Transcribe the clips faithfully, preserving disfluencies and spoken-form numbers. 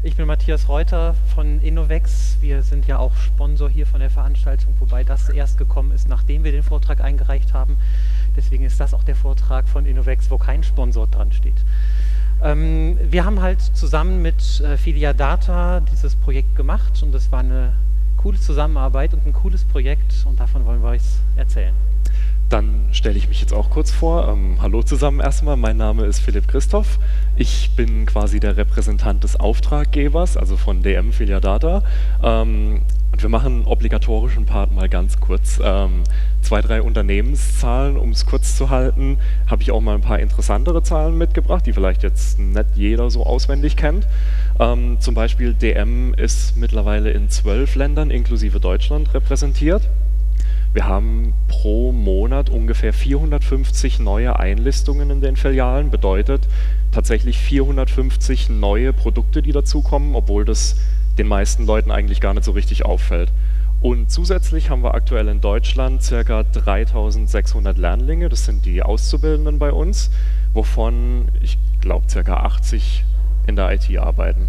Ich bin Matthias Reuter von Innovex. Wir sind ja auch Sponsor hier von der Veranstaltung, wobei das erst gekommen ist, nachdem wir den Vortrag eingereicht haben. Deswegen ist das auch der Vortrag von Innovex, wo kein Sponsor dran steht. Ähm, wir haben halt zusammen mit äh, Filia Data dieses Projekt gemacht und es war eine coole Zusammenarbeit und ein cooles Projekt und davon wollen wir euch erzählen. Dann stelle ich mich jetzt auch kurz vor. Ähm, hallo zusammen erstmal, mein Name ist Philipp Christoph. Ich bin quasi der Repräsentant des Auftraggebers, also von D M Filia Data. Ähm, und wir machen einen obligatorischen Part mal ganz kurz. Ähm, zwei, drei Unternehmenszahlen, um es kurz zu halten, habe ich auch mal ein paar interessantere Zahlen mitgebracht, die vielleicht jetzt nicht jeder so auswendig kennt. Ähm, zum Beispiel D M ist mittlerweile in zwölf Ländern inklusive Deutschland repräsentiert. Wir haben pro Monat ungefähr vierhundertfünfzig neue Einlistungen in den Filialen, bedeutet tatsächlich vierhundertfünfzig neue Produkte, die dazukommen, obwohl das den meisten Leuten eigentlich gar nicht so richtig auffällt. Und zusätzlich haben wir aktuell in Deutschland ca. dreitausendsechshundert Lernlinge, das sind die Auszubildenden bei uns, wovon ich glaube ca. achtzig in der I T arbeiten.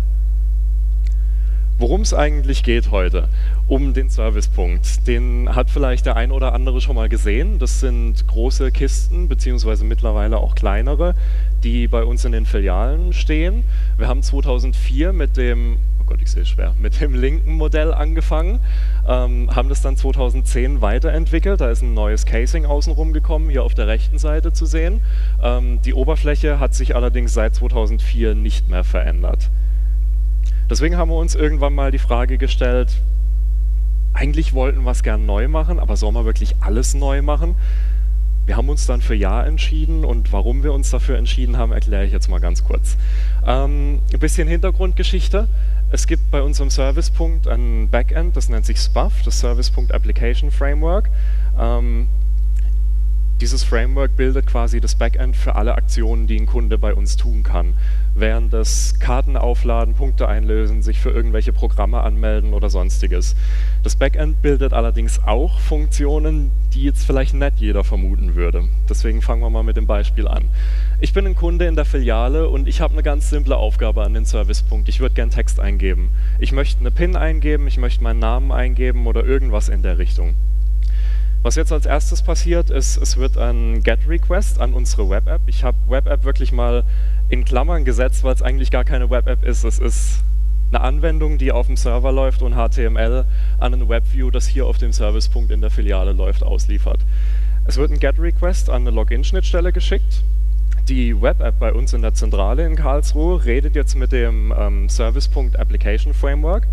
Worum es eigentlich geht heute? Um den Servicepunkt. Den hat vielleicht der ein oder andere schon mal gesehen. Das sind große Kisten, beziehungsweise mittlerweile auch kleinere, die bei uns in den Filialen stehen. Wir haben zweitausendvier mit dem, oh Gott, ich sehe es schwer, mit dem linken Modell angefangen, ähm, haben das dann zweitausendzehn weiterentwickelt. Da ist ein neues Casing außenrum gekommen, hier auf der rechten Seite zu sehen. Ähm, die Oberfläche hat sich allerdings seit zweitausendvier nicht mehr verändert. Deswegen haben wir uns irgendwann mal die Frage gestellt, eigentlich wollten wir es gern neu machen, aber sollen wir wirklich alles neu machen? Wir haben uns dann für Ja entschieden und warum wir uns dafür entschieden haben, erkläre ich jetzt mal ganz kurz. Ähm, ein bisschen Hintergrundgeschichte. Es gibt bei unserem Servicepunkt ein Backend, das nennt sich S P A F, das Servicepunkt Application Framework. Ähm, Dieses Framework bildet quasi das Backend für alle Aktionen, die ein Kunde bei uns tun kann. Während das Karten aufladen, Punkte einlösen, sich für irgendwelche Programme anmelden oder sonstiges. Das Backend bildet allerdings auch Funktionen, die jetzt vielleicht nicht jeder vermuten würde. Deswegen fangen wir mal mit dem Beispiel an. Ich bin ein Kunde in der Filiale und ich habe eine ganz simple Aufgabe an den Servicepunkt. Ich würde gern Text eingeben. Ich möchte eine PIN eingeben, ich möchte meinen Namen eingeben oder irgendwas in der Richtung. Was jetzt als erstes passiert, ist, es wird ein GET-Request an unsere Web-App. Ich habe Web-App wirklich mal in Klammern gesetzt, weil es eigentlich gar keine Web-App ist. Es ist eine Anwendung, die auf dem Server läuft und H T M L an ein Webview, das hier auf dem Servicepunkt in der Filiale läuft, ausliefert. Es wird ein GET-Request an eine Login-Schnittstelle geschickt. Die Web-App bei uns in der Zentrale in Karlsruhe redet jetzt mit dem ähm, Servicepunkt Application Framework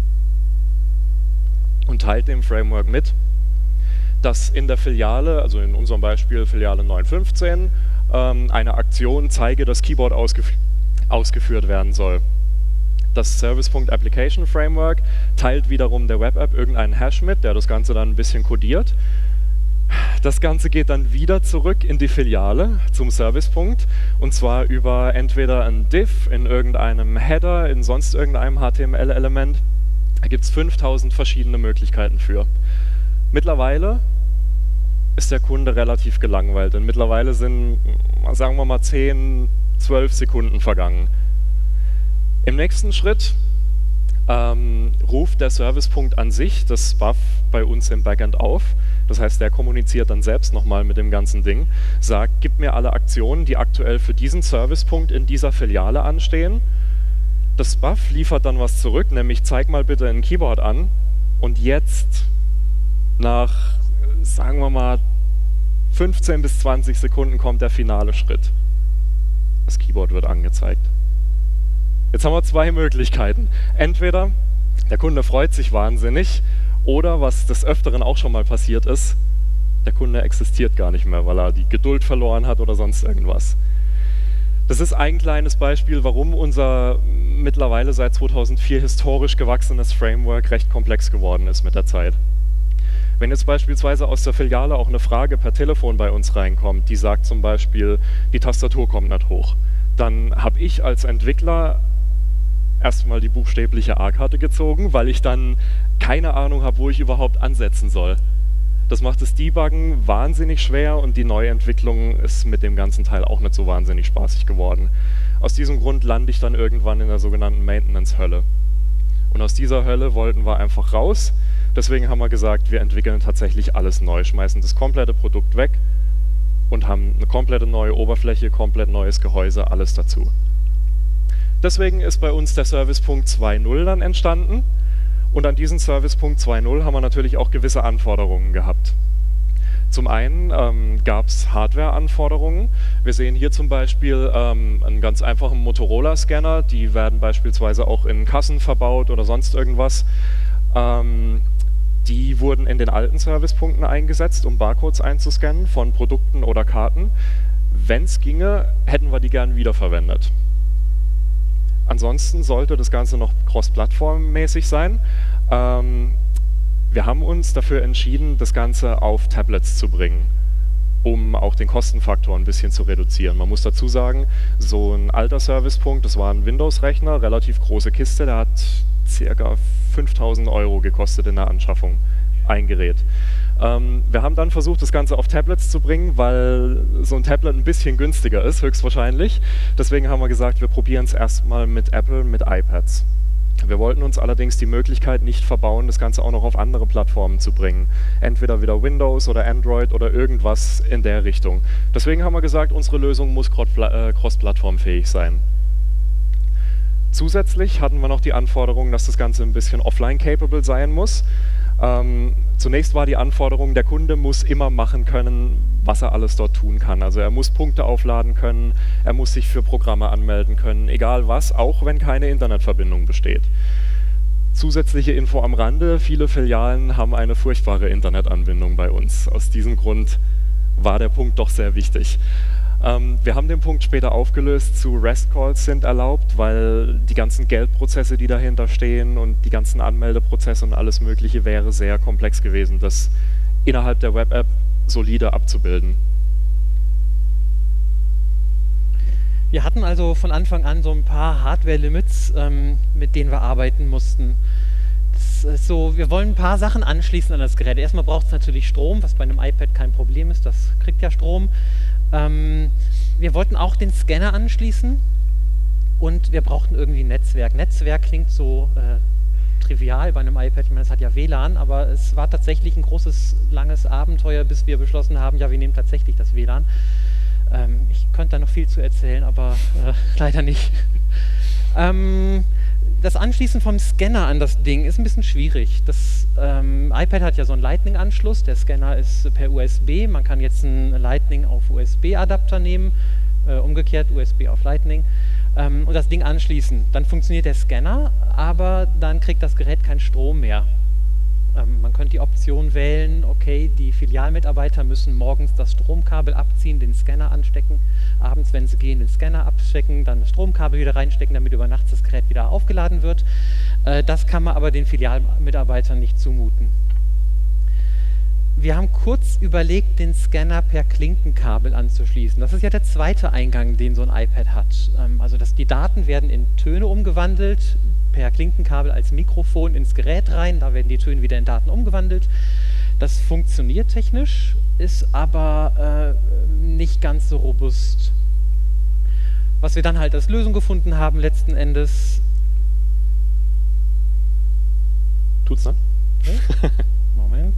und teilt dem Framework mit, dass in der Filiale, also in unserem Beispiel Filiale neun fünfzehn, ähm, eine Aktion zeige, dass Keyboard ausgef ausgeführt werden soll. Das Servicepunkt Application Framework teilt wiederum der Web-App irgendeinen Hash mit, der das Ganze dann ein bisschen kodiert. Das Ganze geht dann wieder zurück in die Filiale zum Servicepunkt und zwar über entweder ein Div in irgendeinem Header, in sonst irgendeinem H T M L-Element. Da gibt es fünftausend verschiedene Möglichkeiten für. Mittlerweile ist der Kunde relativ gelangweilt, denn mittlerweile sind, sagen wir mal, zehn, zwölf Sekunden vergangen. Im nächsten Schritt ähm, ruft der Servicepunkt an sich das S P A F bei uns im Backend auf. Das heißt, der kommuniziert dann selbst nochmal mit dem ganzen Ding, sagt, gib mir alle Aktionen, die aktuell für diesen Servicepunkt in dieser Filiale anstehen. Das S P A F liefert dann was zurück, nämlich zeig mal bitte ein Keyboard an und jetzt nach, sagen wir mal, fünfzehn bis zwanzig Sekunden kommt der finale Schritt. Das Keyboard wird angezeigt. Jetzt haben wir zwei Möglichkeiten. Entweder der Kunde freut sich wahnsinnig oder, was des Öfteren auch schon mal passiert ist, der Kunde existiert gar nicht mehr, weil er die Geduld verloren hat oder sonst irgendwas. Das ist ein kleines Beispiel, warum unser mittlerweile seit zweitausendvier historisch gewachsenes Framework recht komplex geworden ist mit der Zeit. Wenn jetzt beispielsweise aus der Filiale auch eine Frage per Telefon bei uns reinkommt, die sagt zum Beispiel, die Tastatur kommt nicht hoch, dann habe ich als Entwickler erstmal die buchstäbliche A-Karte gezogen, weil ich dann keine Ahnung habe, wo ich überhaupt ansetzen soll. Das macht das Debuggen wahnsinnig schwer und die Neuentwicklung ist mit dem ganzen Teil auch nicht so wahnsinnig spaßig geworden. Aus diesem Grund lande ich dann irgendwann in der sogenannten Maintenance-Hölle. Und aus dieser Hölle wollten wir einfach raus. Deswegen haben wir gesagt, wir entwickeln tatsächlich alles neu, schmeißen das komplette Produkt weg und haben eine komplette neue Oberfläche, komplett neues Gehäuse, alles dazu. Deswegen ist bei uns der Servicepunkt zwei Punkt null dann entstanden. Und an diesen Servicepunkt zwei Punkt null haben wir natürlich auch gewisse Anforderungen gehabt. Zum einen ähm, gab es Hardware-Anforderungen. Wir sehen hier zum Beispiel ähm, einen ganz einfachen Motorola-Scanner. Die werden beispielsweise auch in Kassen verbaut oder sonst irgendwas. Ähm, die wurden in den alten Servicepunkten eingesetzt, um Barcodes einzuscannen von Produkten oder Karten. Wenn es ginge, hätten wir die gern wiederverwendet. Ansonsten sollte das Ganze noch cross-plattformmäßig sein. Ähm, wir haben uns dafür entschieden, das Ganze auf Tablets zu bringen, um auch den Kostenfaktor ein bisschen zu reduzieren. Man muss dazu sagen, so ein alter Servicepunkt, das war ein Windows-Rechner, relativ große Kiste, der hat ca. fünftausend Euro gekostet in der Anschaffung, ein Gerät. Ähm, wir haben dann versucht, das Ganze auf Tablets zu bringen, weil so ein Tablet ein bisschen günstiger ist, höchstwahrscheinlich. Deswegen haben wir gesagt, wir probieren es erstmal mit Apple, mit iPads. Wir wollten uns allerdings die Möglichkeit nicht verbauen, das Ganze auch noch auf andere Plattformen zu bringen. Entweder wieder Windows oder Android oder irgendwas in der Richtung. Deswegen haben wir gesagt, unsere Lösung muss cross-plattformfähig sein. Zusätzlich hatten wir noch die Anforderung, dass das Ganze ein bisschen offline-capable sein muss. Ähm, zunächst war die Anforderung, der Kunde muss immer machen können, was er alles dort tun kann. Also er muss Punkte aufladen können, er muss sich für Programme anmelden können, egal was, auch wenn keine Internetverbindung besteht. Zusätzliche Info am Rande, viele Filialen haben eine furchtbare Internetanbindung bei uns. Aus diesem Grund war der Punkt doch sehr wichtig. Ähm, wir haben den Punkt später aufgelöst zu REST-Calls sind erlaubt, weil die ganzen Geldprozesse, die dahinter stehen und die ganzen Anmeldeprozesse und alles Mögliche wäre sehr komplex gewesen, das innerhalb der Web-App solide abzubilden. Wir hatten also von Anfang an so ein paar Hardware-Limits, ähm, mit denen wir arbeiten mussten. Das ist so, wir wollen ein paar Sachen anschließen an das Gerät. Erstmal braucht es natürlich Strom, was bei einem iPad kein Problem ist, das kriegt ja Strom. Ähm, wir wollten auch den Scanner anschließen und wir brauchten irgendwie ein Netzwerk. Netzwerk klingt so äh, trivial bei einem iPad, ich meine, das hat ja W L A N, aber es war tatsächlich ein großes, langes Abenteuer, bis wir beschlossen haben, ja, wir nehmen tatsächlich das W L A N. Ähm, ich könnte da noch viel zu erzählen, aber äh, leider nicht. ähm, das Anschließen vom Scanner an das Ding ist ein bisschen schwierig. Das ähm, iPad hat ja so einen Lightning-Anschluss, der Scanner ist per U S B, man kann jetzt einen Lightning auf U S B-Adapter nehmen, äh, umgekehrt U S B auf Lightning, ähm, und das Ding anschließen. Dann funktioniert der Scanner, aber dann kriegt das Gerät keinen Strom mehr. Ähm, man könnte die Option wählen, okay, die Filialmitarbeiter müssen morgens das Stromkabel abziehen, den Scanner anstecken, abends, wenn sie gehen, den Scanner abstecken, dann das Stromkabel wieder reinstecken, damit über Nacht das Gerät wieder aufgeladen wird. Äh, das kann man aber den Filialmitarbeitern nicht zumuten. Wir haben kurz überlegt, den Scanner per Klinkenkabel anzuschließen. Das ist ja der zweite Eingang, den so ein iPad hat. Ähm, also dass die Daten werden in Töne umgewandelt, per Klinkenkabel als Mikrofon ins Gerät rein, da werden die Töne wieder in Daten umgewandelt. Das funktioniert technisch, ist aber äh, nicht ganz so robust. Was wir dann halt als Lösung gefunden haben, letzten Endes... Tut's, ne? Okay. Moment.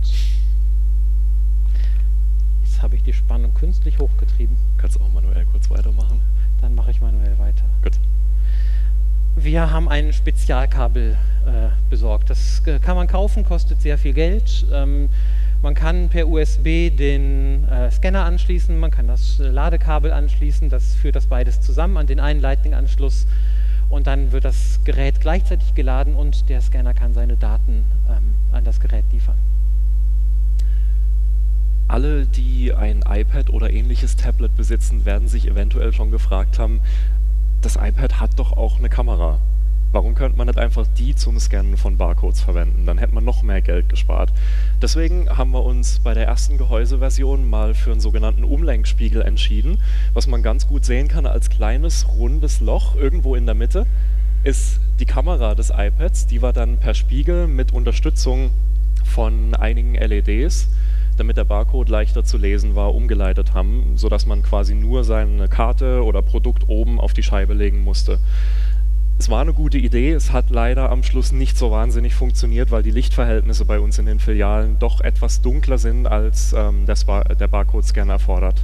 Jetzt habe ich die Spannung künstlich hochgetrieben. Kannst du auch manuell kurz weitermachen? Dann mache ich manuell weiter. Gut. Wir haben ein Spezialkabel äh, besorgt. Das äh, kann man kaufen, kostet sehr viel Geld. Ähm, man kann per U S B den äh, Scanner anschließen, man kann das äh, Ladekabel anschließen, das führt das beides zusammen an den einen Lightning-Anschluss und dann wird das Gerät gleichzeitig geladen und der Scanner kann seine Daten ähm, an das Gerät liefern. Alle, die ein iPad oder ähnliches Tablet besitzen, werden sich eventuell schon gefragt haben, das iPad hat doch auch eine Kamera. Warum könnte man nicht einfach die zum Scannen von Barcodes verwenden? Dann hätte man noch mehr Geld gespart. Deswegen haben wir uns bei der ersten Gehäuseversion mal für einen sogenannten Umlenkspiegel entschieden. Was man ganz gut sehen kann als kleines, rundes Loch irgendwo in der Mitte, ist die Kamera des iPads. Die war dann per Spiegel mit Unterstützung von einigen L E Ds damit der Barcode leichter zu lesen war, umgeleitet haben, sodass man quasi nur seine Karte oder Produkt oben auf die Scheibe legen musste. Es war eine gute Idee, es hat leider am Schluss nicht so wahnsinnig funktioniert, weil die Lichtverhältnisse bei uns in den Filialen doch etwas dunkler sind, als ähm, das Bar der Barcode-Scanner erfordert.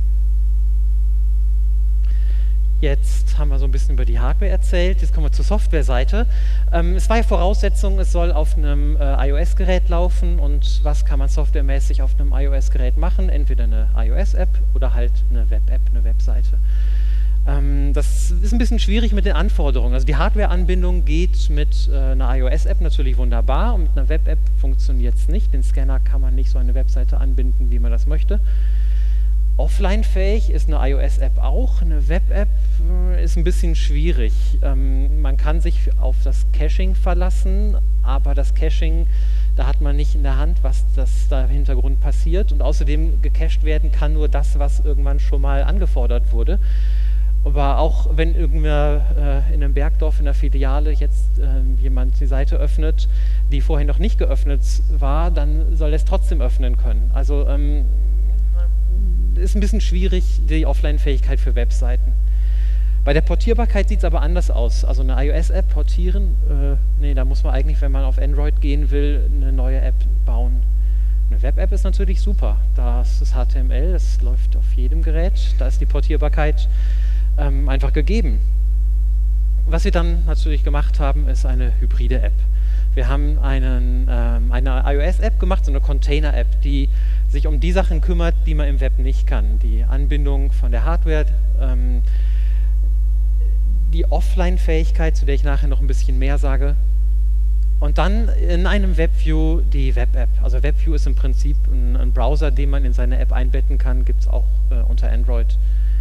Jetzt haben wir so ein bisschen über die Hardware erzählt, jetzt kommen wir zur Softwareseite. Ähm, es war ja Voraussetzung, es soll auf einem äh, iOS-Gerät laufen, und was kann man softwaremäßig auf einem iOS-Gerät machen? Entweder eine iOS-App oder halt eine Web-App, eine Webseite. Ähm, das ist ein bisschen schwierig mit den Anforderungen. Also die Hardware-Anbindung geht mit äh, einer iOS-App natürlich wunderbar, und mit einer Web-App funktioniert es nicht. Den Scanner kann man nicht so eine Webseite anbinden, wie man das möchte. Offline-fähig ist eine iOS-App auch, eine Web-App äh, ist ein bisschen schwierig. Ähm, man kann sich auf das Caching verlassen, aber das Caching, da hat man nicht in der Hand, was das da im Hintergrund passiert, und außerdem gecached werden kann nur das, was irgendwann schon mal angefordert wurde. Aber auch wenn irgendwer äh, in einem Bergdorf in der Filiale jetzt äh, jemand die Seite öffnet, die vorher noch nicht geöffnet war, dann soll es trotzdem öffnen können. Also ähm, ist ein bisschen schwierig, die Offline-Fähigkeit für Webseiten. Bei der Portierbarkeit sieht es aber anders aus. Also eine iOS-App portieren, äh, nee, da muss man eigentlich, wenn man auf Android gehen will, eine neue App bauen. Eine Web-App ist natürlich super. Da ist das H T M L, das läuft auf jedem Gerät, da ist die Portierbarkeit ähm, einfach gegeben. Was wir dann natürlich gemacht haben, ist eine hybride App. Wir haben einen, ähm, eine iOS-App gemacht, so eine Container-App, die sich um die Sachen kümmert, die man im Web nicht kann. Die Anbindung von der Hardware, ähm, die Offline-Fähigkeit, zu der ich nachher noch ein bisschen mehr sage. Und dann in einem WebView die Web-App. Also WebView ist im Prinzip ein, ein Browser, den man in seine App einbetten kann, gibt es auch äh, unter Android.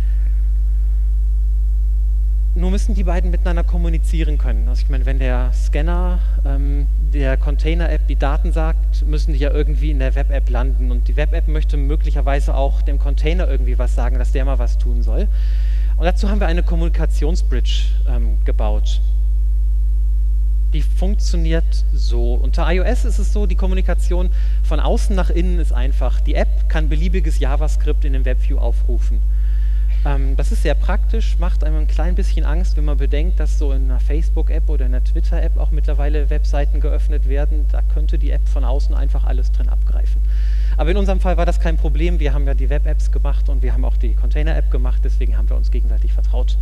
Nur müssen die beiden miteinander kommunizieren können. Also ich meine, wenn der Scanner ähm, der Container-App die Daten sagt, müssen die ja irgendwie in der Web-App landen. Und die Web-App möchte möglicherweise auch dem Container irgendwie was sagen, dass der mal was tun soll. Und dazu haben wir eine Kommunikationsbridge ähm, gebaut. Die funktioniert so. Unter iOS ist es so, die Kommunikation von außen nach innen ist einfach. Die App kann beliebiges JavaScript in dem WebView aufrufen. Ähm, das ist sehr praktisch, macht einem ein klein bisschen Angst, wenn man bedenkt, dass so in einer Facebook-App oder in einer Twitter-App auch mittlerweile Webseiten geöffnet werden. Da könnte die App von außen einfach alles drin abgreifen. Aber in unserem Fall war das kein Problem. Wir haben ja die Web-Apps gemacht und wir haben auch die Container-App gemacht, deswegen haben wir uns gegenseitig vertraut.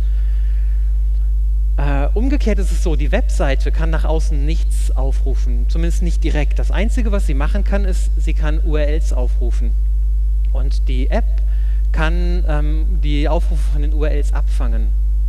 Äh, umgekehrt ist es so, die Webseite kann nach außen nichts aufrufen, zumindest nicht direkt. Das Einzige, was sie machen kann, ist, sie kann U R Ls aufrufen. Und die App kann ähm, die Aufrufe von den U R Ls abfangen.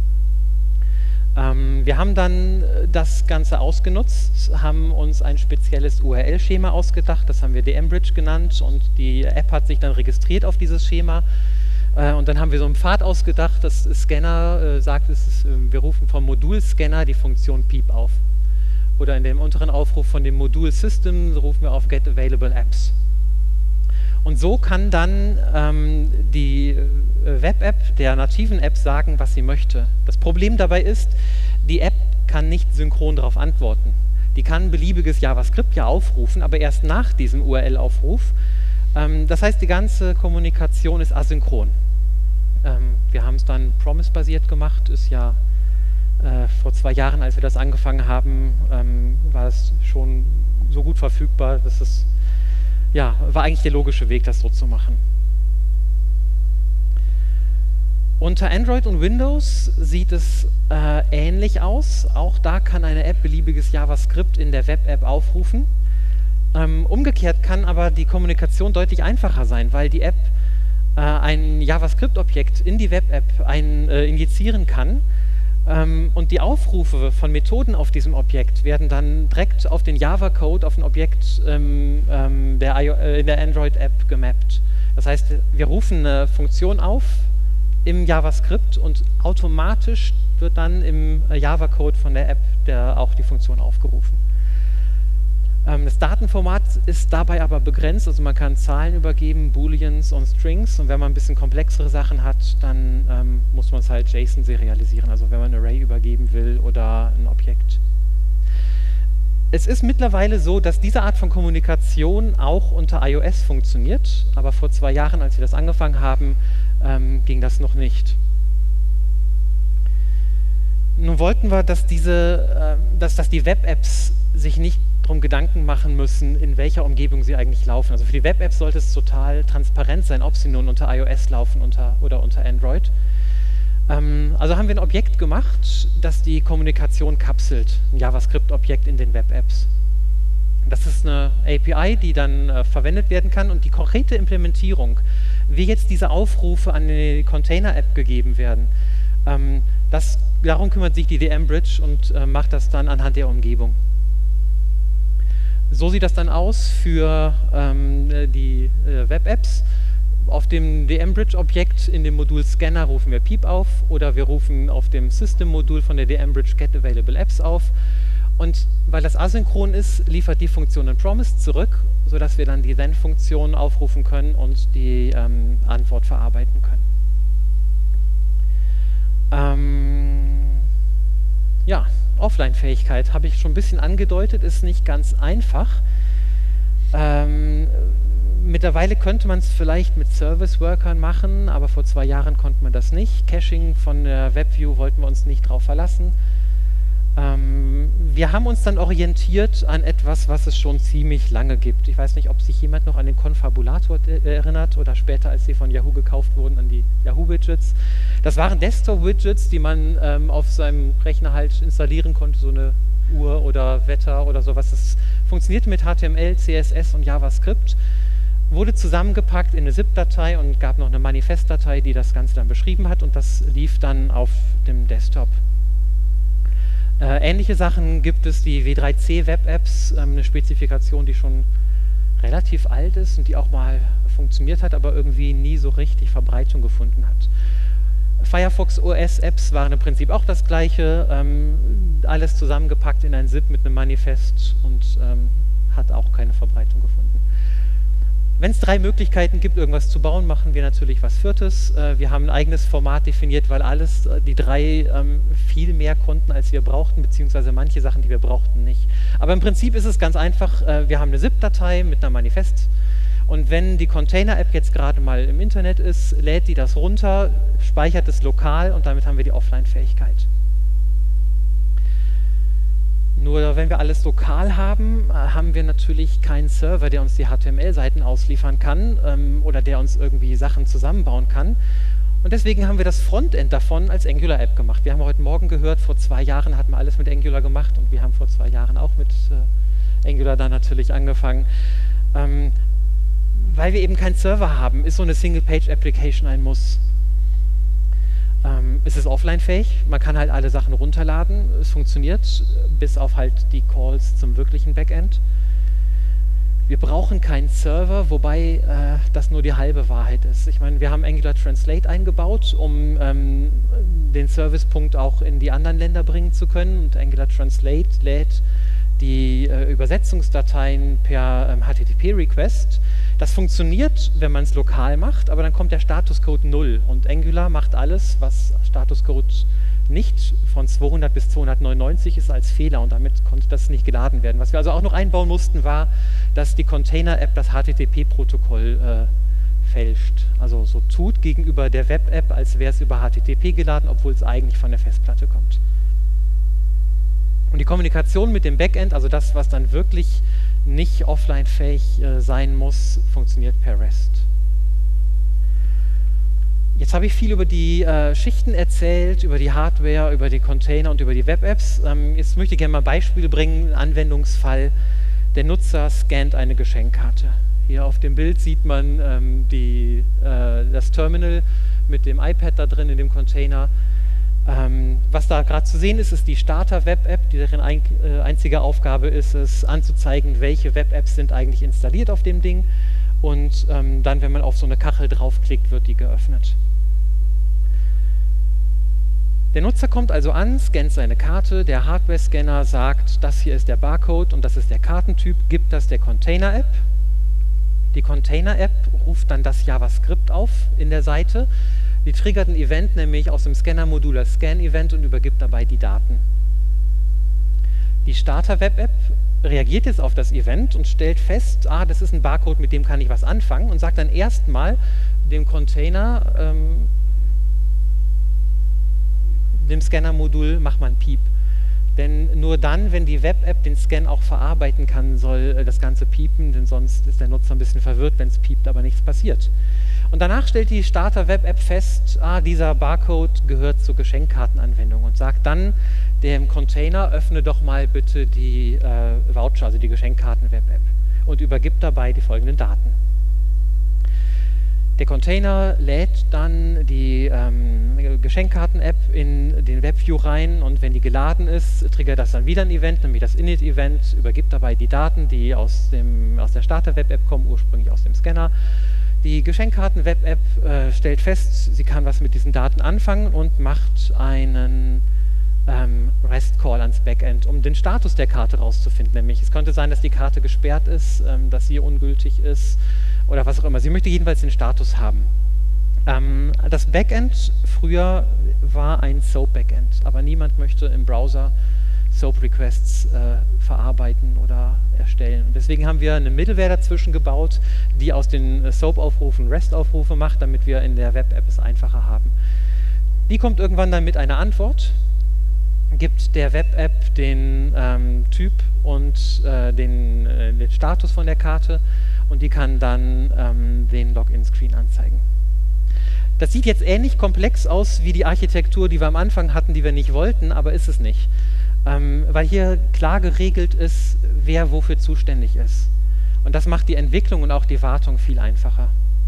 Ähm, wir haben dann das Ganze ausgenutzt, haben uns ein spezielles U R L-Schema ausgedacht, das haben wir D M-Bridge genannt, und die App hat sich dann registriert auf dieses Schema. Äh, und dann haben wir so einen Pfad ausgedacht, das Scanner äh, sagt, es ist, äh, wir rufen vom Modul-Scanner die Funktion Piep auf. Oder in dem unteren Aufruf von dem Modul-System rufen wir auf Get Available Apps. Und so kann dann ähm, die äh, Web-App der nativen App sagen, was sie möchte. Das Problem dabei ist, die App kann nicht synchron darauf antworten. Die kann beliebiges JavaScript ja aufrufen, aber erst nach diesem U R L-Aufruf. Ähm, das heißt, die ganze Kommunikation ist asynchron. Ähm, wir haben es dann Promise-basiert gemacht, ist ja äh, vor zwei Jahren, als wir das angefangen haben, ähm, war es schon so gut verfügbar, dass es ja, war eigentlich der logische Weg, das so zu machen. Unter Android und Windows sieht es äh, ähnlich aus. Auch da kann eine App beliebiges JavaScript in der Web-App aufrufen. Ähm, umgekehrt kann aber die Kommunikation deutlich einfacher sein, weil die App äh, ein JavaScript-Objekt in die Web-App ein, äh, injizieren kann. Ähm, und die Aufrufe von Methoden auf diesem Objekt werden dann direkt auf den Java-Code, auf ein Objekt ähm, ähm, der, äh, in der Android-App gemappt. Das heißt, wir rufen eine Funktion auf im JavaScript und automatisch wird dann im äh, Java-Code von der App der, auch die Funktion aufgerufen. Ähm, das Datenformat ist dabei aber begrenzt, also man kann Zahlen übergeben, Booleans und Strings, und wenn man ein bisschen komplexere Sachen hat, dann ähm, muss man es halt JSON serialisieren, also wenn man ein Array übergeben will oder ein Objekt. Es ist mittlerweile so, dass diese Art von Kommunikation auch unter iOS funktioniert, aber vor zwei Jahren, als wir das angefangen haben, ähm, ging das noch nicht. Nun wollten wir, dass, diese, äh, dass, dass die Web-Apps sich nicht darum Gedanken machen müssen, in welcher Umgebung sie eigentlich laufen. Also für die Web-Apps sollte es total transparent sein, ob sie nun unter iOS laufen unter, oder unter Android. Ähm, also haben wir ein Objekt gemacht, das die Kommunikation kapselt, ein JavaScript-Objekt in den Web-Apps. Das ist eine A P I, die dann äh, verwendet werden kann, und die konkrete Implementierung, wie jetzt diese Aufrufe an die Container-App gegeben werden, ähm, das, darum kümmert sich die D M-Bridge und äh, macht das dann anhand der Umgebung. So sieht das dann aus für ähm, die äh, Web-Apps. Auf dem D M-Bridge-Objekt in dem Modul Scanner rufen wir Piep auf, oder wir rufen auf dem System-Modul von der D M-Bridge Get Available Apps auf. Und weil das asynchron ist, liefert die Funktion ein Promise zurück, sodass wir dann die Then-Funktion aufrufen können und die ähm, Antwort verarbeiten können. Ähm, ja, Offline-Fähigkeit habe ich schon ein bisschen angedeutet, ist nicht ganz einfach. Ähm, mittlerweile könnte man es vielleicht mit Service-Workern machen, aber vor zwei Jahren konnte man das nicht. Caching von der WebView wollten wir uns nicht drauf verlassen. Ähm, wir haben uns dann orientiert an etwas, was es schon ziemlich lange gibt. Ich weiß nicht, ob sich jemand noch an den Konfabulator erinnert oder später, als sie von Yahoo gekauft wurden, an die Yahoo-Widgets. Das waren Desktop-Widgets, die man ähm, auf seinem Rechner halt installieren konnte, so eine Uhr oder Wetter oder sowas. Das funktionierte mit H T M L, C S S und JavaScript, wurde zusammengepackt in eine ZIP-Datei und gab noch eine Manifestdatei, die das Ganze dann beschrieben hat, und das lief dann auf dem Desktop. Äh, ähnliche Sachen gibt es, die W drei C Web-Apps, ähm, eine Spezifikation, die schon relativ alt ist und die auch mal funktioniert hat, aber irgendwie nie so richtig Verbreitung gefunden hat. Firefox O S Apps waren im Prinzip auch das gleiche, ähm, alles zusammengepackt in ein ZIP mit einem Manifest, und ähm, hat auch keine Verbreitung gefunden. Wenn es drei Möglichkeiten gibt, irgendwas zu bauen, machen wir natürlich was Viertes. Äh, wir haben ein eigenes Format definiert, weil alles, äh, die drei ähm, viel mehr konnten, als wir brauchten, beziehungsweise manche Sachen, die wir brauchten, nicht. Aber im Prinzip ist es ganz einfach, äh, wir haben eine ZIP-Datei mit einer Manifest, und wenn die Container-App jetzt gerade mal im Internet ist, lädt die das runter, speichert es lokal, und damit haben wir die Offline-Fähigkeit. Nur wenn wir alles lokal haben, haben wir natürlich keinen Server, der uns die H T M L-Seiten ausliefern kann ähm, oder der uns irgendwie Sachen zusammenbauen kann. Und deswegen haben wir das Frontend davon als Angular-App gemacht. Wir haben heute Morgen gehört, vor zwei Jahren hat man alles mit Angular gemacht, und wir haben vor zwei Jahren auch mit äh, Angular dann natürlich angefangen. Ähm, weil wir eben keinen Server haben, ist so eine Single-Page-Application ein Muss. Ähm, es ist offline-fähig, man kann halt alle Sachen runterladen, es funktioniert, bis auf halt die Calls zum wirklichen Backend. Wir brauchen keinen Server, wobei äh, das nur die halbe Wahrheit ist. Ich meine, wir haben Angular Translate eingebaut, um ähm, den Servicepunkt auch in die anderen Länder bringen zu können, und Angular Translate lädt die äh, Übersetzungsdateien per ähm, H T T P-Request. Das funktioniert, wenn man es lokal macht, aber dann kommt der Statuscode null, und Angular macht alles, was Statuscode nicht von zweihundert bis zweihundertneunundneunzig ist, als Fehler, und damit konnte das nicht geladen werden. Was wir also auch noch einbauen mussten, war, dass die Container-App das H T T P-Protokoll äh, fälscht. Also so tut gegenüber der Web-App, als wäre es über H T T P geladen, obwohl es eigentlich von der Festplatte kommt. Und die Kommunikation mit dem Backend, also das, was dann wirklich nicht offline-fähig äh, sein muss, funktioniert per REST. Jetzt habe ich viel über die äh, Schichten erzählt, über die Hardware, über die Container und über die Web-Apps. Ähm, jetzt möchte ich gerne mal ein Beispiel bringen, einen Anwendungsfall. Der Nutzer scannt eine Geschenkkarte. Hier auf dem Bild sieht man ähm, die, äh, das Terminal mit dem iPad da drin in dem Container. Ähm, was da gerade zu sehen ist, ist die Starter-Web-App, deren ein, äh, einzige Aufgabe ist es, anzuzeigen, welche Web-Apps sind eigentlich installiert auf dem Ding, und ähm, dann, wenn man auf so eine Kachel draufklickt, wird die geöffnet. Der Nutzer kommt also an, scannt seine Karte, der Hardware-Scanner sagt, das hier ist der Barcode und das ist der Kartentyp, gibt das der Container-App. Die Container-App ruft dann das JavaScript auf in der Seite. Die triggert ein Event, nämlich aus dem Scanner-Modul das Scan-Event, und übergibt dabei die Daten. Die Starter-Web-App reagiert jetzt auf das Event und stellt fest, ah, das ist ein Barcode, mit dem kann ich was anfangen, und sagt dann erstmal dem Container, ähm, dem Scanner-Modul, mach mal ein Piep. Denn nur dann, wenn die Web-App den Scan auch verarbeiten kann, soll das Ganze piepen, denn sonst ist der Nutzer ein bisschen verwirrt, wenn es piept, aber nichts passiert. Und danach stellt die Starter-Web-App fest, ah, dieser Barcode gehört zur Geschenkkartenanwendung, und sagt dann dem Container, öffne doch mal bitte die äh, Voucher, also die Geschenkkarten-Web-App, und übergibt dabei die folgenden Daten. Der Container lädt dann die ähm, Geschenkkarten-App in den WebView rein, und wenn die geladen ist, triggert das dann wieder ein Event, nämlich das Init-Event, übergibt dabei die Daten, die aus, dem, aus der Starter-Web-App kommen, ursprünglich aus dem Scanner. Die Geschenkkarten-Web-App äh, stellt fest, sie kann was mit diesen Daten anfangen und macht einen ähm, REST-Call ans Backend, um den Status der Karte rauszufinden. Nämlich, es könnte sein, dass die Karte gesperrt ist, ähm, dass sie ungültig ist oder was auch immer. Sie möchte jedenfalls den Status haben. Ähm, das Backend früher war ein SOAP-Backend, aber niemand möchte im Browser SOAP-Requests äh, verarbeiten oder erstellen. Und deswegen haben wir eine Middleware dazwischen gebaut, die aus den äh, SOAP-Aufrufen REST-Aufrufe macht, damit wir in der Web-App es einfacher haben. Die kommt irgendwann dann mit einer Antwort, gibt der Web-App den ähm, Typ und äh, den, äh, den Status von der Karte, und die kann dann ähm, den Login-Screen anzeigen. Das sieht jetzt ähnlich komplex aus wie die Architektur, die wir am Anfang hatten, die wir nicht wollten, aber ist es nicht. Ähm, weil hier klar geregelt ist, wer wofür zuständig ist. Und das macht die Entwicklung und auch die Wartung viel einfacher.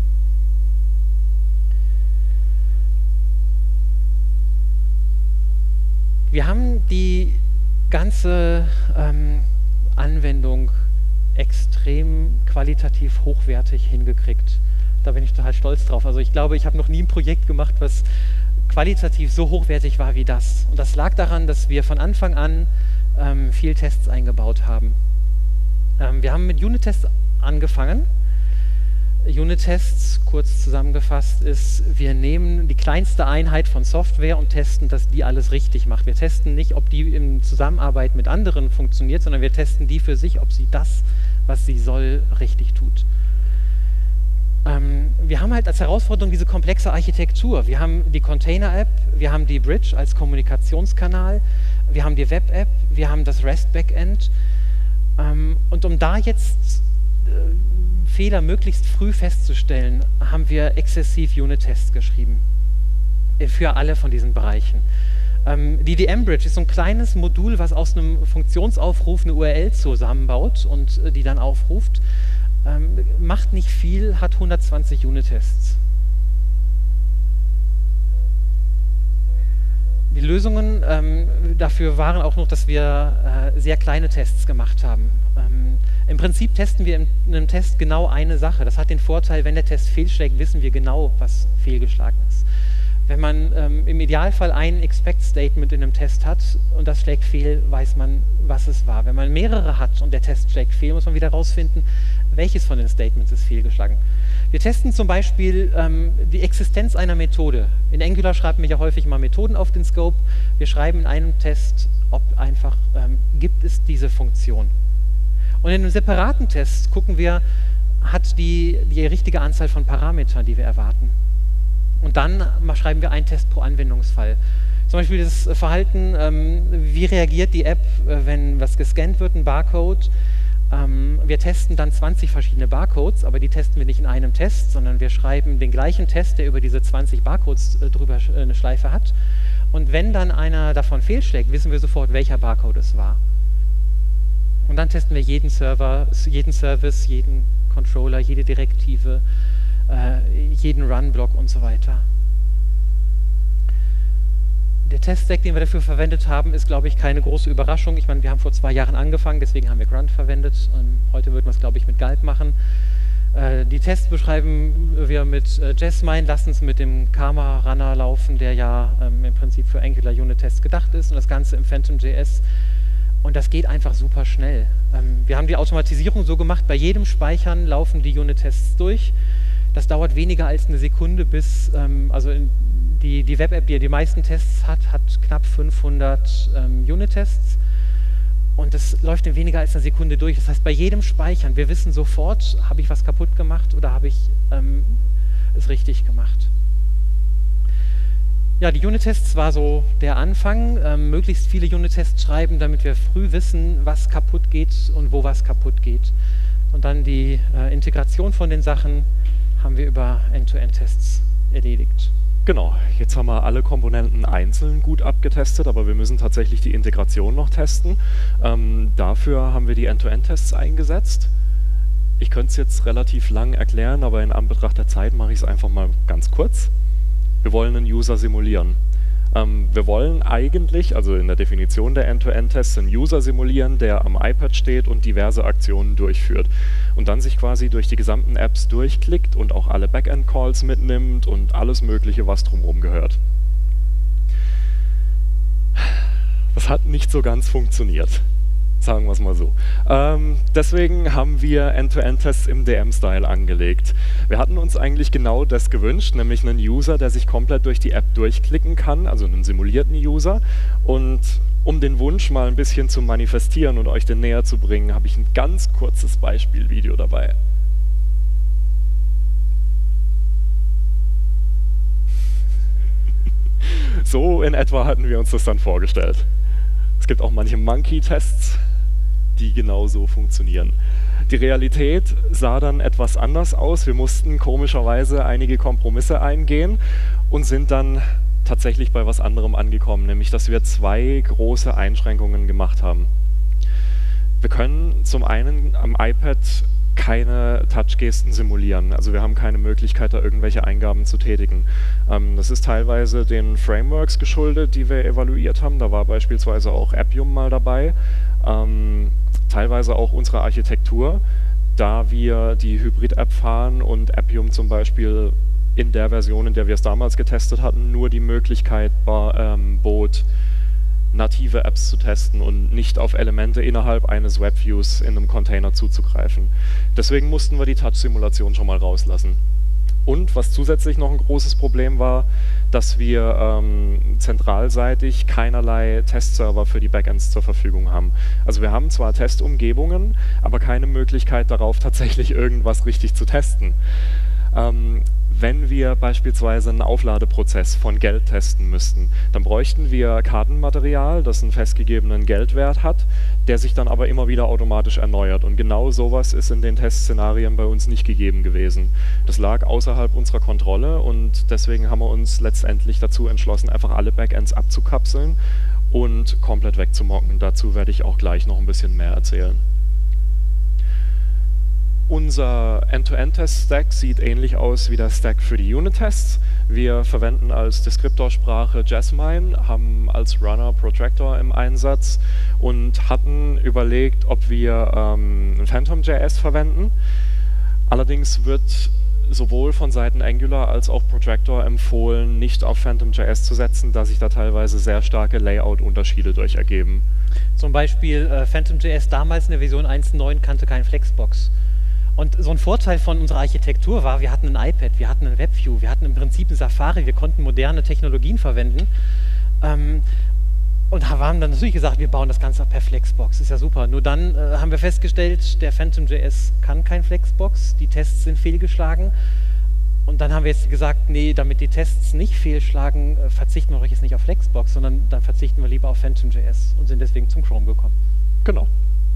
Wir haben die ganze ähm, Anwendung extrem qualitativ hochwertig hingekriegt. Da bin ich total stolz drauf. Also ich glaube, ich habe noch nie ein Projekt gemacht, was qualitativ so hochwertig war wie das. Und das lag daran, dass wir von Anfang an ähm, viel Tests eingebaut haben. Ähm, wir haben mit Unit-Tests angefangen. Unit-Tests, kurz zusammengefasst, ist, wir nehmen die kleinste Einheit von Software und testen, dass die alles richtig macht. Wir testen nicht, ob die in Zusammenarbeit mit anderen funktioniert, sondern wir testen die für sich, ob sie das, was sie soll, richtig tut. Ähm, wir haben halt als Herausforderung diese komplexe Architektur. Wir haben die Container-App, wir haben die Bridge als Kommunikationskanal, wir haben die Web-App, wir haben das REST-Backend. Ähm, und um da jetzt äh, Fehler möglichst früh festzustellen, haben wir exzessiv Unit-Tests geschrieben. Äh, für alle von diesen Bereichen. Ähm, die D M-Bridge ist so ein kleines Modul, was aus einem Funktionsaufruf eine U R L zusammenbaut und äh, die dann aufruft. Ähm, macht nicht viel, hat hundertzwanzig Unit-Tests. Die Lösungen ähm, dafür waren auch noch, dass wir äh, sehr kleine Tests gemacht haben. Ähm, Im Prinzip testen wir in einem Test genau eine Sache. Das hat den Vorteil, wenn der Test fehlschlägt, wissen wir genau, was fehlgeschlagen ist. Wenn man ähm, im Idealfall ein Expect-Statement in einem Test hat und das schlägt fehl, weiß man, was es war. Wenn man mehrere hat und der Test schlägt fehl, muss man wieder herausfinden, welches von den Statements ist fehlgeschlagen. Wir testen zum Beispiel ähm, die Existenz einer Methode. In Angular schreiben wir ja häufig mal Methoden auf den Scope. Wir schreiben in einem Test, ob einfach, ähm, gibt es diese Funktion. Und in einem separaten Test gucken wir, hat die die richtige Anzahl von Parametern, die wir erwarten. Und dann schreiben wir einen Test pro Anwendungsfall. Zum Beispiel das Verhalten, ähm, wie reagiert die App, äh, wenn was gescannt wird, ein Barcode. Ähm, wir testen dann zwanzig verschiedene Barcodes, aber die testen wir nicht in einem Test, sondern wir schreiben den gleichen Test, der über diese zwanzig Barcodes äh, drüber äh, eine Schleife hat. Und wenn dann einer davon fehlschlägt, wissen wir sofort, welcher Barcode es war. Und dann testen wir jeden Server, jeden Service, jeden Controller, jede Direktive, äh, jeden Run-Block und so weiter. Der Test-Stack, den wir dafür verwendet haben, ist, glaube ich, keine große Überraschung. Ich meine, wir haben vor zwei Jahren angefangen, deswegen haben wir Grunt verwendet. Und heute würden wir es, glaube ich, mit Gulp machen. Äh, die Tests beschreiben wir mit äh, Jasmine, lassen es mit dem Karma-Runner laufen, der ja ähm, im Prinzip für Angular-Unit-Tests gedacht ist, und das Ganze im Phantom.js. Und das geht einfach super schnell. Ähm, wir haben die Automatisierung so gemacht, bei jedem Speichern laufen die Unit-Tests durch. Das dauert weniger als eine Sekunde, bis, ähm, also in, die, die Web-App, die die meisten Tests hat, hat knapp fünfhundert ähm, Unit-Tests. und das läuft in weniger als einer Sekunde durch. Das heißt, bei jedem Speichern, wir wissen sofort, habe ich was kaputt gemacht oder habe ich ähm, es richtig gemacht. Ja, die Unit-Tests war so der Anfang, ähm, möglichst viele Unit-Tests schreiben, damit wir früh wissen, was kaputt geht und wo was kaputt geht. Und dann die äh, Integration von den Sachen haben wir über End-to-End-Tests erledigt. Genau, jetzt haben wir alle Komponenten einzeln gut abgetestet, aber wir müssen tatsächlich die Integration noch testen. Ähm, dafür haben wir die End-to-End-Tests eingesetzt. Ich könnte es jetzt relativ lang erklären, aber in Anbetracht der Zeit mache ich es einfach mal ganz kurz. Wir wollen einen User simulieren. Ähm, wir wollen eigentlich, also in der Definition der End-to-End-Tests, einen User simulieren, der am iPad steht und diverse Aktionen durchführt. Und dann sich quasi durch die gesamten Apps durchklickt und auch alle Backend-Calls mitnimmt und alles Mögliche, was drumherum gehört. Das hat nicht so ganz funktioniert. Sagen wir es mal so. Ähm, deswegen haben wir End-to-End-Tests im D M-Style angelegt. Wir hatten uns eigentlich genau das gewünscht, nämlich einen User, der sich komplett durch die App durchklicken kann, also einen simulierten User. Und um den Wunsch mal ein bisschen zu manifestieren und euch den näher zu bringen, habe ich ein ganz kurzes Beispielvideo dabei. So in etwa hatten wir uns das dann vorgestellt. Es gibt auch manche Monkey-Tests, die genau so funktionieren. Die Realität sah dann etwas anders aus. Wir mussten komischerweise einige Kompromisse eingehen und sind dann tatsächlich bei was anderem angekommen, nämlich dass wir zwei große Einschränkungen gemacht haben. Wir können zum einen am iPad keine Touchgesten simulieren. Also wir haben keine Möglichkeit, da irgendwelche Eingaben zu tätigen. Ähm, das ist teilweise den Frameworks geschuldet, die wir evaluiert haben. Da war beispielsweise auch Appium mal dabei. Ähm, teilweise auch unsere Architektur, da wir die Hybrid-App fahren und Appium zum Beispiel in der Version, in der wir es damals getestet hatten, nur die Möglichkeit ähm, bot, native Apps zu testen und nicht auf Elemente innerhalb eines Webviews in einem Container zuzugreifen. Deswegen mussten wir die Touch-Simulation schon mal rauslassen. Und was zusätzlich noch ein großes Problem war, dass wir ähm, zentralseitig keinerlei Testserver für die Backends zur Verfügung haben. Also wir haben zwar Testumgebungen, aber keine Möglichkeit darauf, tatsächlich irgendwas richtig zu testen. Ähm, wenn wir beispielsweise einen Aufladeprozess von Geld testen müssten, dann bräuchten wir Kartenmaterial, das einen festgegebenen Geldwert hat, der sich dann aber immer wieder automatisch erneuert. Und genau sowas ist in den Testszenarien bei uns nicht gegeben gewesen. Das lag außerhalb unserer Kontrolle und deswegen haben wir uns letztendlich dazu entschlossen, einfach alle Backends abzukapseln und komplett wegzumocken. Dazu werde ich auch gleich noch ein bisschen mehr erzählen. Unser End-to-End-Test-Stack sieht ähnlich aus wie der Stack für die Unit-Tests. Wir verwenden als Deskriptorsprache Jasmine, haben als Runner Protractor im Einsatz und hatten überlegt, ob wir ähm, Phantom.js verwenden. Allerdings wird sowohl von Seiten Angular als auch Protractor empfohlen, nicht auf Phantom.js zu setzen, da sich da teilweise sehr starke Layout-Unterschiede durch ergeben. Zum Beispiel äh, Phantom.js damals in der Version eins Punkt neun kannte kein Flexbox. Und so ein Vorteil von unserer Architektur war, wir hatten ein iPad, wir hatten ein WebView, wir hatten im Prinzip ein Safari, wir konnten moderne Technologien verwenden. Ähm, und haben dann natürlich gesagt, wir bauen das Ganze per Flexbox, ist ja super. Nur dann äh, haben wir festgestellt, der Phantom.js kann kein Flexbox, die Tests sind fehlgeschlagen. Und dann haben wir jetzt gesagt, nee, damit die Tests nicht fehlschlagen, äh, verzichten wir doch jetzt nicht auf Flexbox, sondern dann verzichten wir lieber auf Phantom.js und sind deswegen zum Chrome gekommen. Genau.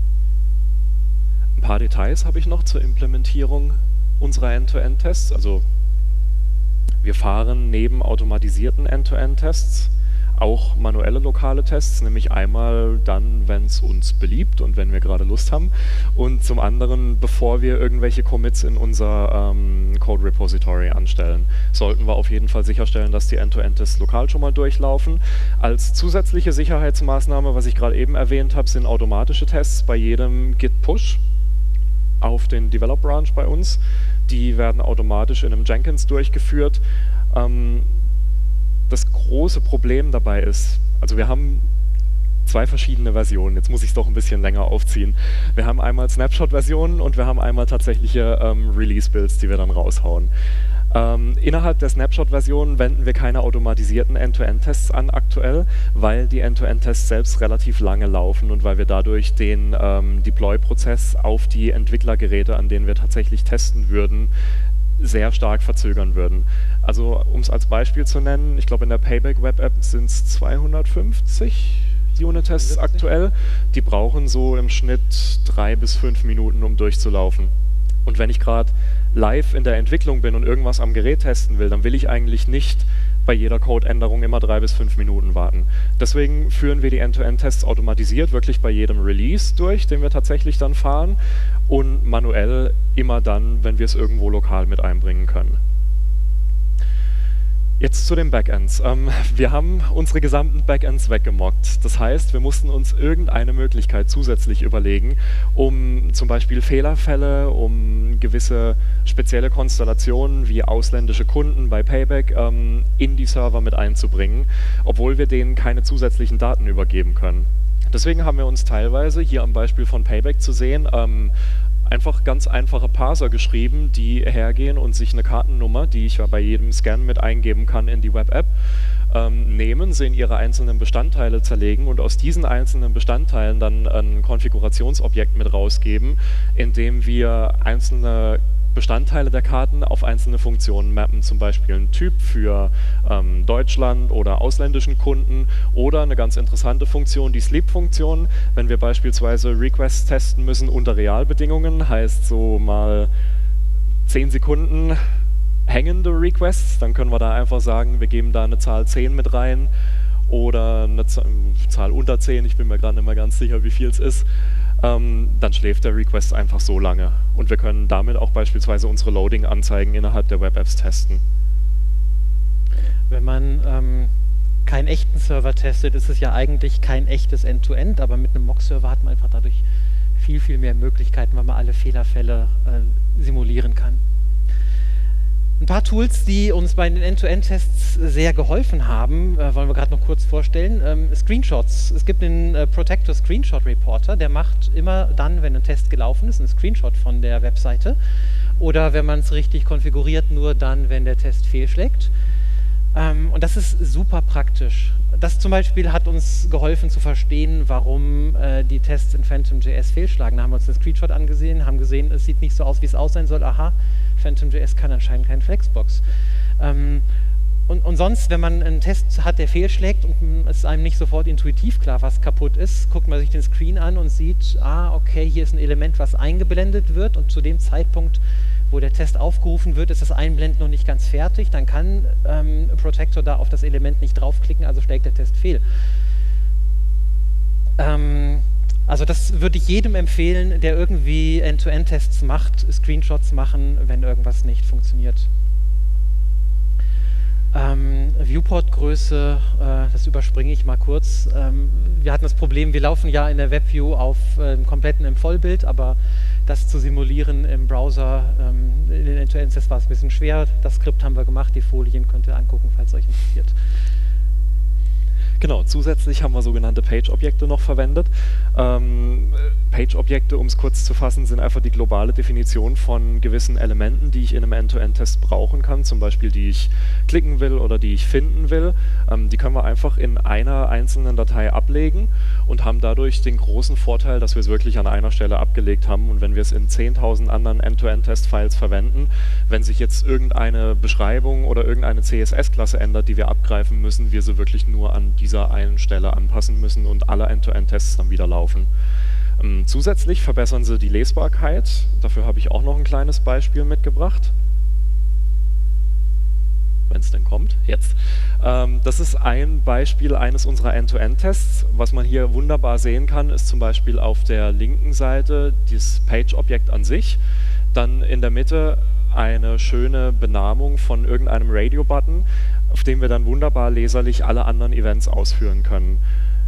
Ein paar Details habe ich noch zur Implementierung unserer End-to-End-Tests. Also wir fahren neben automatisierten End-to-End-Tests auch manuelle lokale Tests, nämlich einmal dann, wenn es uns beliebt und wenn wir gerade Lust haben, und zum anderen, bevor wir irgendwelche Commits in unser ähm, Code Repository anstellen. Sollten wir auf jeden Fall sicherstellen, dass die End-to-End-Tests lokal schon mal durchlaufen. Als zusätzliche Sicherheitsmaßnahme, was ich gerade eben erwähnt habe, sind automatische Tests bei jedem Git-Push auf den Develop Branch bei uns. Die werden automatisch in einem Jenkins durchgeführt. Ähm, das große Problem dabei ist, also wir haben zwei verschiedene Versionen, jetzt muss ich es doch ein bisschen länger aufziehen. Wir haben einmal Snapshot-Versionen und wir haben einmal tatsächliche ähm, Release-Builds, die wir dann raushauen. Ähm, innerhalb der Snapshot-Version wenden wir keine automatisierten End-to-End-Tests an aktuell, weil die End-to-End-Tests selbst relativ lange laufen und weil wir dadurch den ähm, Deploy-Prozess auf die Entwicklergeräte, an denen wir tatsächlich testen würden, sehr stark verzögern würden. Also um es als Beispiel zu nennen, ich glaube in der Payback Web App sind es zweihundertfünfzig Unit-Tests aktuell. Die brauchen so im Schnitt drei bis fünf Minuten, um durchzulaufen. Und wenn ich gerade live in der Entwicklung bin und irgendwas am Gerät testen will, dann will ich eigentlich nicht bei jeder Codeänderung immer drei bis fünf Minuten warten. Deswegen führen wir die End-to-End-Tests automatisiert wirklich bei jedem Release durch, den wir tatsächlich dann fahren, und manuell immer dann, wenn wir es irgendwo lokal mit einbringen können. Jetzt zu den Backends. Ähm, wir haben unsere gesamten Backends weggemockt. Das heißt, wir mussten uns irgendeine Möglichkeit zusätzlich überlegen, um zum Beispiel Fehlerfälle, um gewisse spezielle Konstellationen wie ausländische Kunden bei Payback ähm, in die Server mit einzubringen, obwohl wir denen keine zusätzlichen Daten übergeben können. Deswegen haben wir uns teilweise, hier am Beispiel von Payback zu sehen, ähm, einfach ganz einfache Parser geschrieben, die hergehen und sich eine Kartennummer, die ich ja bei jedem Scan mit eingeben kann in die Web-App, ähm, nehmen, sie in ihre einzelnen Bestandteile zerlegen und aus diesen einzelnen Bestandteilen dann ein Konfigurationsobjekt mit rausgeben, in dem wir einzelne Bestandteile der Karten auf einzelne Funktionen mappen, zum Beispiel einen Typ für ähm, Deutschland oder ausländischen Kunden oder eine ganz interessante Funktion, die Sleep-Funktion. Wenn wir beispielsweise Requests testen müssen unter Realbedingungen, heißt so mal zehn Sekunden hängende Requests, dann können wir da einfach sagen, wir geben da eine Zahl zehn mit rein oder eine Zahl unter zehn, ich bin mir gerade nicht mehr ganz sicher, wie viel es ist. Ähm, dann schläft der Request einfach so lange. Und wir können damit auch beispielsweise unsere Loading-Anzeigen innerhalb der Web-Apps testen. Wenn man ähm, keinen echten Server testet, ist es ja eigentlich kein echtes End-to-End, aber mit einem Mock-Server hat man einfach dadurch viel, viel mehr Möglichkeiten, weil man alle Fehlerfälle äh, simulieren kann. Ein paar Tools, die uns bei den End-to-End-Tests sehr geholfen haben, äh, wollen wir gerade noch kurz vorstellen. Ähm, Screenshots. Es gibt den äh, Protector Screenshot Reporter, der macht immer dann, wenn ein Test gelaufen ist, einen Screenshot von der Webseite. Oder wenn man es richtig konfiguriert, nur dann, wenn der Test fehlschlägt. Ähm, und das ist super praktisch. Das zum Beispiel hat uns geholfen zu verstehen, warum äh, die Tests in Phantom.js fehlschlagen. Da haben wir uns den Screenshot angesehen, haben gesehen, es sieht nicht so aus, wie es aussehen soll. Aha, Phantom.js kann anscheinend kein Flexbox. Ähm, und, und sonst, wenn man einen Test hat, der fehlschlägt und es ist einem nicht sofort intuitiv klar, was kaputt ist, guckt man sich den Screen an und sieht, ah, okay, hier ist ein Element, was eingeblendet wird und zu dem Zeitpunkt, wo der Test aufgerufen wird, ist das Einblenden noch nicht ganz fertig, dann kann ähm, Protector da auf das Element nicht draufklicken, also schlägt der Test fehl. Ähm, also das würde ich jedem empfehlen, der irgendwie End-to-End-Tests macht, Screenshots machen, wenn irgendwas nicht funktioniert. Ähm, Viewport-Größe, äh, das überspringe ich mal kurz. Ähm, wir hatten das Problem, wir laufen ja in der WebView auf äh, einem kompletten im Vollbild, aber das zu simulieren im Browser, ähm, in den End-to-End-Tests war es ein bisschen schwer. Das Skript haben wir gemacht, die Folien könnt ihr angucken, falls euch interessiert. Genau, zusätzlich haben wir sogenannte Page-Objekte noch verwendet. Ähm, Page-Objekte, um es kurz zu fassen, sind einfach die globale Definition von gewissen Elementen, die ich in einem End-to-End-Test brauchen kann, zum Beispiel die ich klicken will oder die ich finden will. Ähm, die können wir einfach in einer einzelnen Datei ablegen und haben dadurch den großen Vorteil, dass wir es wirklich an einer Stelle abgelegt haben. Und wenn wir es in zehntausend anderen End-to-End-Test-Files verwenden, wenn sich jetzt irgendeine Beschreibung oder irgendeine C S S-Klasse ändert, die wir abgreifen müssen, wir sie wirklich nur an dieser einen Stelle anpassen müssen und alle End-to-End-Tests dann wieder laufen. Ähm, zusätzlich verbessern sie die Lesbarkeit. Dafür habe ich auch noch ein kleines Beispiel mitgebracht. Wenn es denn kommt, jetzt. Ähm, das ist ein Beispiel eines unserer End-to-End-Tests. Was man hier wunderbar sehen kann, ist zum Beispiel auf der linken Seite das Page-Objekt an sich, dann in der Mitte eine schöne Benamung von irgendeinem Radio-Button, auf dem wir dann wunderbar leserlich alle anderen Events ausführen können.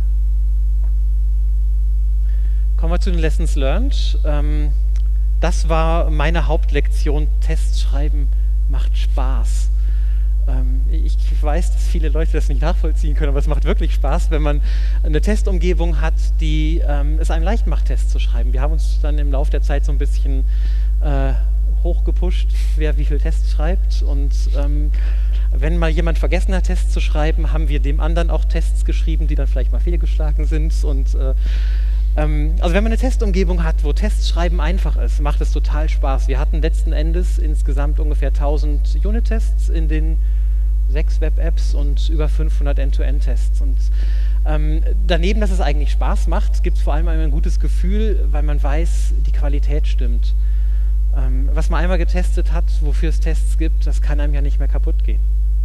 Kommen wir zu den Lessons Learned. Ähm, das war meine Hauptlektion. Tests schreiben macht Spaß. Ähm, ich weiß, dass viele Leute das nicht nachvollziehen können, aber es macht wirklich Spaß, wenn man eine Testumgebung hat, die ähm, es einem leicht macht, Tests zu schreiben. Wir haben uns dann im Laufe der Zeit so ein bisschen äh, hochgepusht, wer wie viele Tests schreibt. Und ähm, wenn mal jemand vergessen hat, Tests zu schreiben, haben wir dem anderen auch Tests geschrieben, die dann vielleicht mal fehlgeschlagen sind. Und äh, ähm, also wenn man eine Testumgebung hat, wo Tests schreiben einfach ist, macht es total Spaß. Wir hatten letzten Endes insgesamt ungefähr tausend Unit-Tests in den sechs Web-Apps und über fünfhundert End-to-End-Tests. Und ähm, daneben, dass es eigentlich Spaß macht, gibt es vor allem ein gutes Gefühl, weil man weiß, die Qualität stimmt. Ähm, was man einmal getestet hat, wofür es Tests gibt, das kann einem ja nicht mehr kaputt gehen.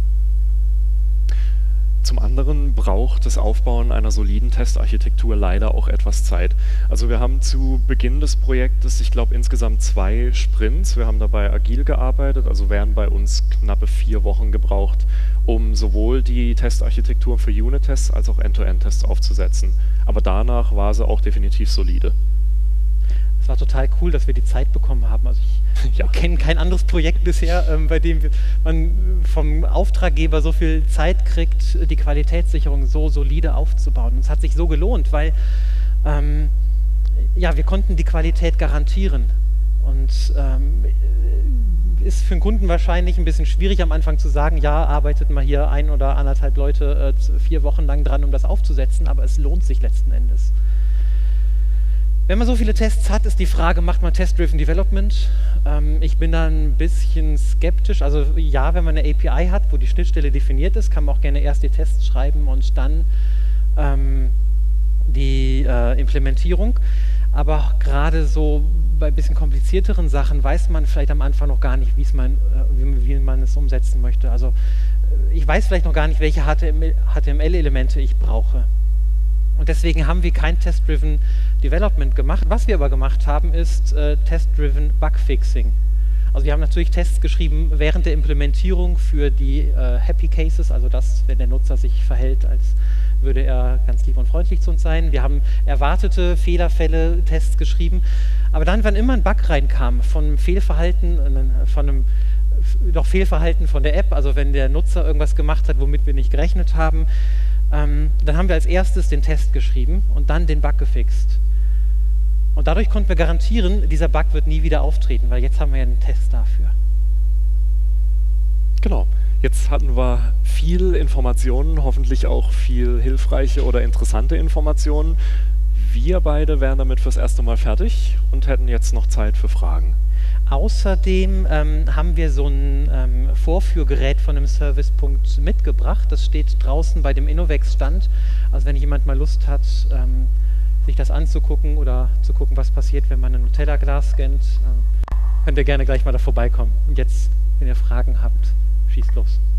Zum anderen braucht das Aufbauen einer soliden Testarchitektur leider auch etwas Zeit. Also wir haben zu Beginn des Projektes, ich glaube, insgesamt zwei Sprints. Wir haben dabei agil gearbeitet, also wären bei uns knappe vier Wochen gebraucht, um sowohl die Testarchitektur für Unit-Tests als auch End-to-End-Tests aufzusetzen. Aber danach war sie auch definitiv solide. Es war total cool, dass wir die Zeit bekommen haben. Also ich ja. kenne kein anderes Projekt bisher, ähm, bei dem wir, man vom Auftraggeber so viel Zeit kriegt, die Qualitätssicherung so solide aufzubauen. Und es hat sich so gelohnt, weil ähm, ja, wir konnten die Qualität garantieren. Und ähm, ist für den Kunden wahrscheinlich ein bisschen schwierig am Anfang zu sagen, ja, arbeitet mal hier ein oder anderthalb Leute äh, vier Wochen lang dran, um das aufzusetzen, aber es lohnt sich letzten Endes. Wenn man so viele Tests hat, ist die Frage, macht man Test-Driven Development? Ähm, ich bin da ein bisschen skeptisch. Also ja, wenn man eine A P I hat, wo die Schnittstelle definiert ist, kann man auch gerne erst die Tests schreiben und dann ähm, die äh, Implementierung. Aber gerade so bei ein bisschen komplizierteren Sachen weiß man vielleicht am Anfang noch gar nicht, man, äh, wie, wie man es umsetzen möchte. Also äh, ich weiß vielleicht noch gar nicht, welche H T M L-Elemente ich brauche. Und deswegen haben wir kein Test-Driven Development gemacht. Was wir aber gemacht haben, ist äh, Test-Driven Bugfixing. Also wir haben natürlich Tests geschrieben während der Implementierung für die äh, Happy Cases, also das, wenn der Nutzer sich verhält, als würde er ganz lieb und freundlich zu uns sein. Wir haben erwartete Fehlerfälle, Tests geschrieben. Aber dann, wenn immer ein Bug reinkam, von einem Fehlverhalten, von einem doch Fehlverhalten von der App, also wenn der Nutzer irgendwas gemacht hat, womit wir nicht gerechnet haben, Ähm, dann haben wir als erstes den Test geschrieben und dann den Bug gefixt. Und dadurch konnten wir garantieren, dieser Bug wird nie wieder auftreten, weil jetzt haben wir ja einen Test dafür. Genau. Jetzt hatten wir viel Informationen, hoffentlich auch viel hilfreiche oder interessante Informationen. Wir beide wären damit fürs erste Mal fertig und hätten jetzt noch Zeit für Fragen. Außerdem ähm, haben wir so ein ähm, Vorführgerät von einem Servicepunkt mitgebracht. Das steht draußen bei dem Innovex-Stand. Also wenn jemand mal Lust hat, ähm, sich das anzugucken oder zu gucken, was passiert, wenn man ein Nutella-Glas scannt, äh, könnt ihr gerne gleich mal da vorbeikommen. Und jetzt, wenn ihr Fragen habt, schießt los.